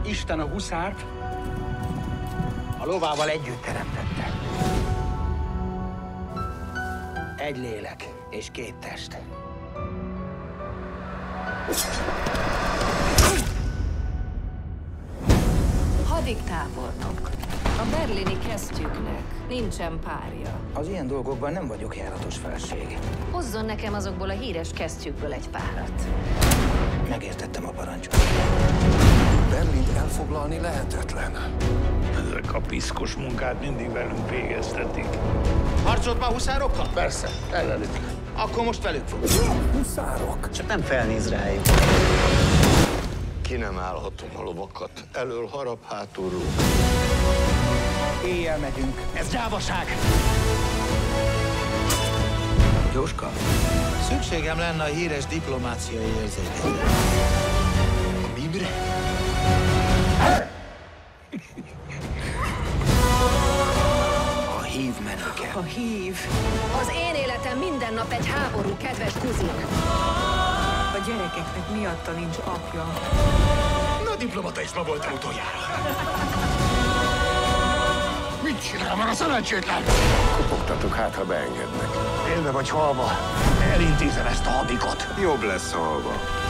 Isten a huszárt a lovával együtt teremtette. Egy lélek és két test. Hadiktábornok. A berlini kesztyűknek nincsen párja. Az ilyen dolgokban nem vagyok járatos felség. Hozzon nekem azokból a híres kesztyűkből egy párat. Megértettem a parancsot. Berlint elfoglalni lehetetlen. Ezek a piszkos munkát mindig velünk végeztetik. Harcolt ma a huszárokkal? Persze, ellenük. Akkor most velük fog. Huszárok. Csak nem felnéz rájuk. Ki nem állhatom a lovakat. Elől harap, hátulról. Éjjel megyünk. Ez gyávaság! Jóska, szükségem lenne a híres diplomáciai érzékenyre. Mibre? A hív menőke. A hív. Az én életem minden nap egy háború, kedves kuzik. A gyerekeknek miatta nincs apja. Na, diplomata is ma voltam utoljára. Mit csinál már a szerencsétlen? Kopogtatok, hát ha beengednek. Élve vagy halva, elintézem ezt a hadikot. Jobb lesz halva.